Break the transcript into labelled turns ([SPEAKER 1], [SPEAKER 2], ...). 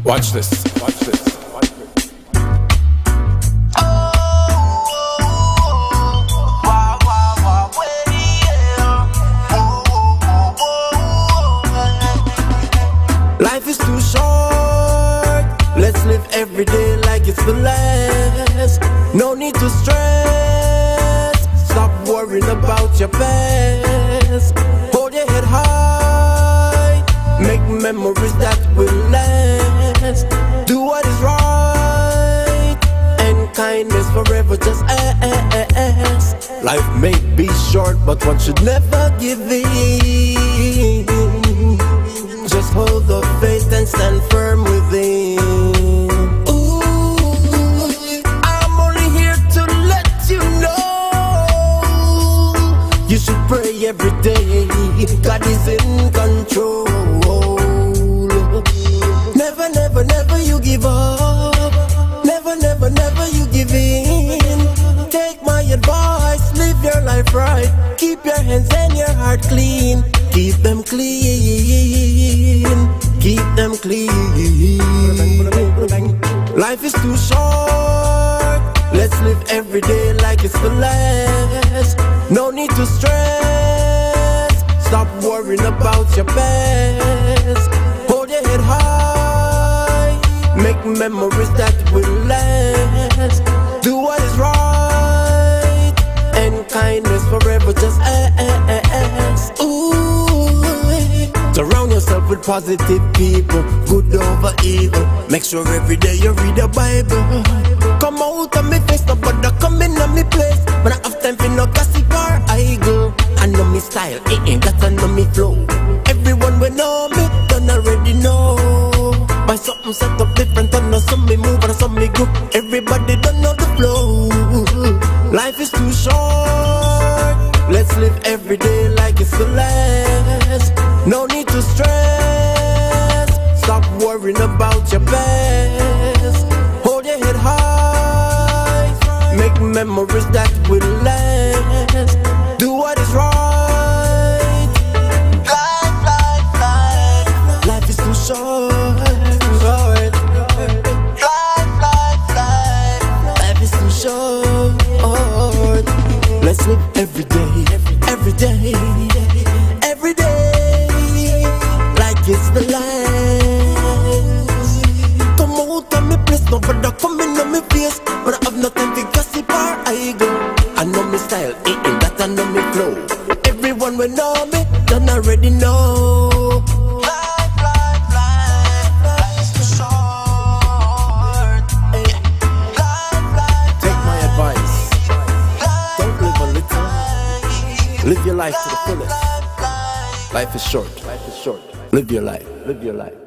[SPEAKER 1] Watch this. Watch this. Watch this.
[SPEAKER 2] Life is too short. Let's live every day like it's the last. No need to stress. Stop worrying about your past. Hold your head high. Make memories that will last. Do what is right, and kindness forever just ask. Life may be short, but one should never give in. Just hold the faith and stand firm within. Ooh, I'm only here to let you know you should pray every day. God is in control. Never, never, never you give up. Never, never, never you give in. Take my advice, live your life right. Keep your hands and your heart clean. Keep them clean. Keep them clean. Life is too short. Let's live every day like it's the last. No need to stress. Stop worrying about your past. Hold your head high. Make memories that will last. Do what is right, and kindness forever just ask. Ooh. Surround yourself with positive people, good over evil. Make sure every day you read the Bible. Come out of me face, nobody come in on me place. But I have time for no gossip or idle. I know me style, that I know me flow. Everyone will know me, don't already know. By something set up different, I know some me move and some me go. Everybody don't know the flow. Life is too short. Let's live every day like it's the last. No need to stress. Stop worrying about your past. Hold your head high. Make memories that will last. Do what is right. Life, life, life. Life is too short. Life, life, life. Life is too short. Let's live every day, every day, every day, like it's the last. Come out of me place, no brother come in on me face. But I have nothing to gossip or I go. I know me style, that I know me flow. Everyone will know me, don't already know. Life, life, life, life is too short. Life, life,
[SPEAKER 1] Take my advice.
[SPEAKER 2] live your life to the fullest.
[SPEAKER 1] Life is short. Life is short.
[SPEAKER 2] Live your life.
[SPEAKER 1] Live your life.